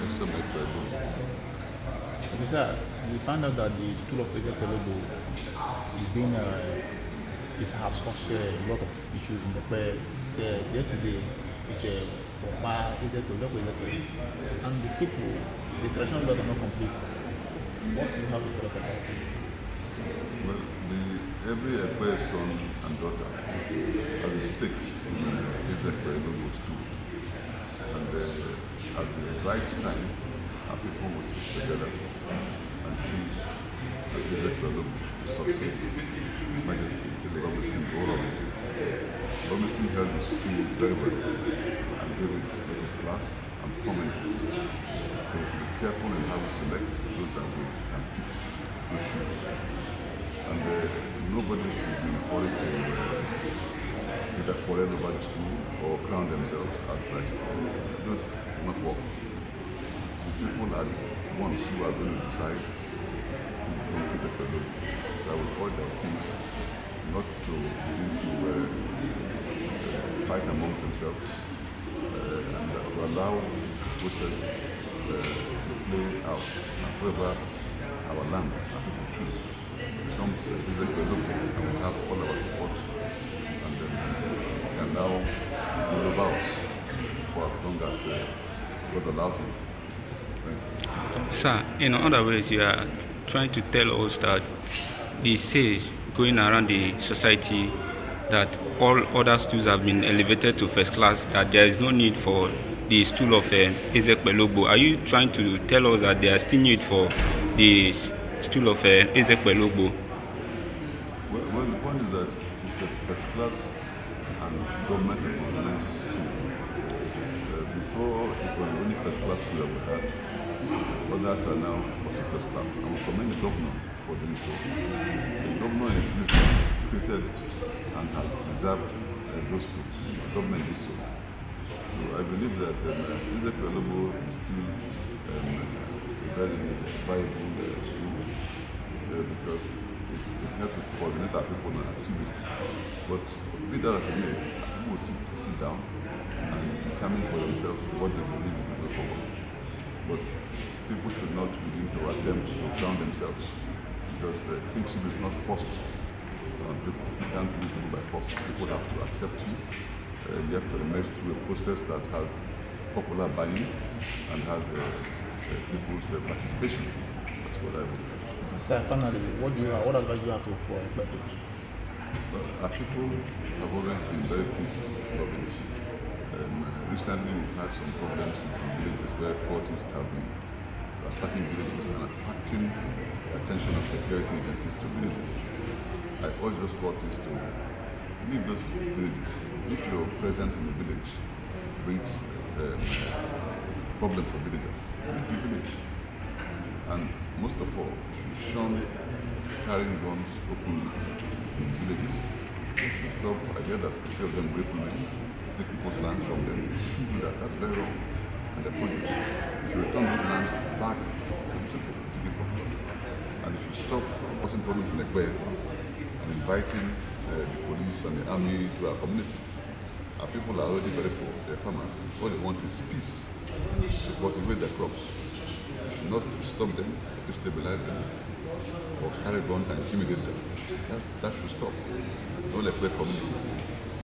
Wisdom Ekwebu. Okay, sir, we found out that the stool of Ezekwelobo is being has caused a lot of issues in the prayer. Yesterday, it's a and the people, the traditional laws are not complete. What do you have to tell us about it? Well, every Ekwe son and daughter has a stake in Ezekwelobo's stool. And at the right time, our people will sit together and choose Ezekwelobo to succeed His Majesty Oluwaseun Oromisin. Oromisin held his stool very well and gave it a lot of class and prominence. So we should be careful in how we select those that we can fit those shoes. And nobody should be in a hurry to either quarrel over the stool or crown themselves as like those not work. The people are the ones who are going to decide who will be the Ekwelobo. So I would urge our kings not to begin to fight among themselves and to allow this process to play out. And whoever our land and people choose becomes Ekwelobo, and we have all our support, and then we can now live out for as long as God allows it. Thank you. Sir, in other ways, you are trying to tell us that the says going around the society that all other stools have been elevated to first class, that there is no need for the stool of Ezekwelobo. Are you trying to tell us that there is still need for the stool of Ezekwelobo? Well, the point is that it's a first class and government recognized stool. Before it was only first class stool that we had. Others are now also first class. I will commend the governor for doing so. The governor in his wisdom created and has preserved those stools. The government did so. So I believe that Ezekwelobo is still a very viable stool because it helps to coordinate our people and activities. But with that as a may, people will sit down and determine for themselves what they believe is the way forward. But people should not begin to attempt to crown themselves because kingship is not forced on people. You can't do people by force. People have to accept you. You have to emerge through a process that has popular buy-in and has people's participation. That's what I would do. Sir, finally, what advice do you have for people? Our people have always been very peace-loving. Recently, we've had some problems in some villages where cultists have been attacking villages and attracting the attention of security agencies to villages. I urge those cultists to leave those villages. If your presence in the village brings problem for villagers, leave the village. And most of all, you should shun carrying guns openly in villages. You should stop. I hear that a few of them rape women, take people's land from them. You shouldn't do that. That's very wrong. And the produce. You should return those lands back to the people to give from them. And you should stop causing problems in the Ekwe and inviting the police and the army to our communities. Our people are already very poor. They're farmers. All they want is peace to cultivate their crops. You should not stop them, destabilize them, or carry guns and intimidate them. That should stop. Don't let Ekwe communities